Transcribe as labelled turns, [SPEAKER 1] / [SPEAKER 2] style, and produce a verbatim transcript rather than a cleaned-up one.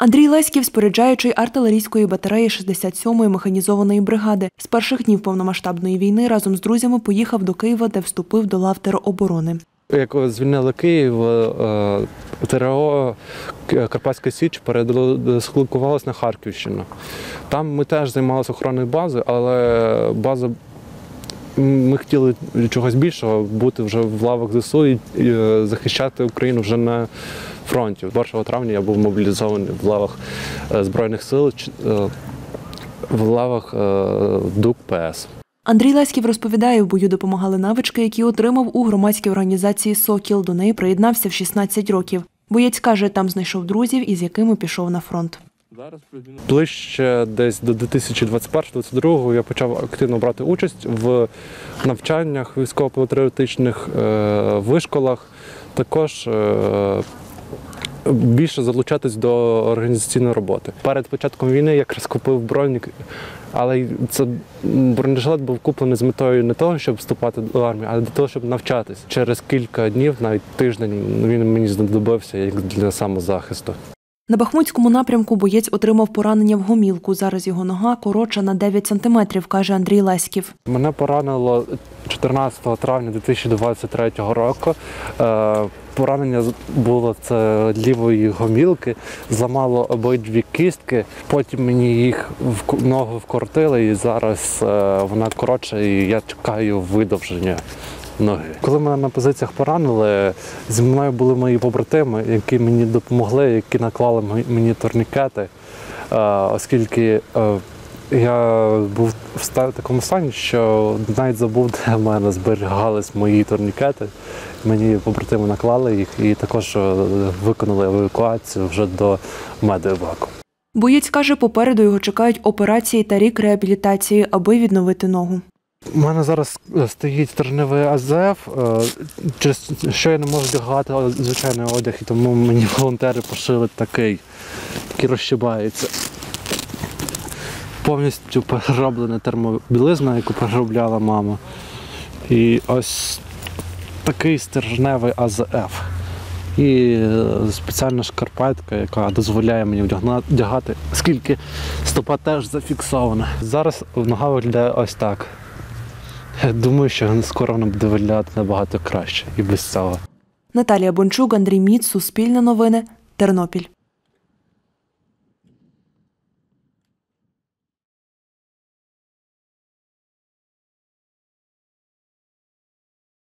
[SPEAKER 1] Андрій Леськів – споряджаючий артилерійської батареї шістдесят сьомої механізованої бригади. З перших днів повномасштабної війни разом з друзями поїхав до Києва, де вступив до лав тероборони.
[SPEAKER 2] Як звільнили Київ, ТРО Карпатська Січ передислокувалась на Харківщину. Там ми теж займалися охороною бази, але база, ми хотіли чогось більшого, бути вже в лавах ЗСУ і захищати Україну вже на фронті. першого травня я був мобілізований в лавах Збройних сил, в лавах ДУК ПС.
[SPEAKER 1] Андрій Леськів розповідає, в бою допомагали навички, які отримав у громадській організації «Сокіл». До неї приєднався в шістнадцять років. Боєць каже, там знайшов друзів, із якими пішов на фронт.
[SPEAKER 2] Ближче десь до дві тисячі двадцять першого - двадцять другого я почав активно брати участь в навчаннях військово-патріотичних вишколах. Також більше залучатись до організаційної роботи. Перед початком війни я якраз купив бронік, але це бронежилет був куплений з метою не того, щоб вступати до армії, а для того, щоб навчатись. Через кілька днів, навіть тиждень, він мені знадобився як для самозахисту.
[SPEAKER 1] На Бахмутському напрямку боєць отримав поранення в гомілку. Зараз його нога коротша на дев'ять сантиметрів, каже Андрій Леськів.
[SPEAKER 2] Мене поранило чотирнадцятого травня дві тисячі двадцять третього року. Поранення було це лівої гомілки, зламало обидві кістки, потім мені їх в ногу вкоротили і зараз вона коротша і я чекаю видовження ноги. Коли мене на позиціях поранили, зі мною були мої побратими, які мені допомогли, які наклали мені турнікети, оскільки я був в такому стані, що навіть забув, де в мене зберігались мої турнікети. Мені побратими наклали їх і також виконали евакуацію вже до медеваку.
[SPEAKER 1] Боєць каже, попереду його чекають операції та рік реабілітації, аби відновити ногу.
[SPEAKER 2] У мене зараз стоїть тижневий А З Ф, через що я не можу вдягати звичайний одяг, і тому мені волонтери пошили такий, який розщибається. Повністю перероблена термобілизна, яку переробляла мама. І ось такий стержневий А З Ф. І спеціальна шкарпетка, яка дозволяє мені вдягати, оскільки стопа теж зафіксована. Зараз нога виглядає ось так. Думаю, що скоро вона буде виглядати набагато краще і без цього.
[SPEAKER 1] Наталія Бончук, Андрій Міц, Суспільне новини, Тернопіль.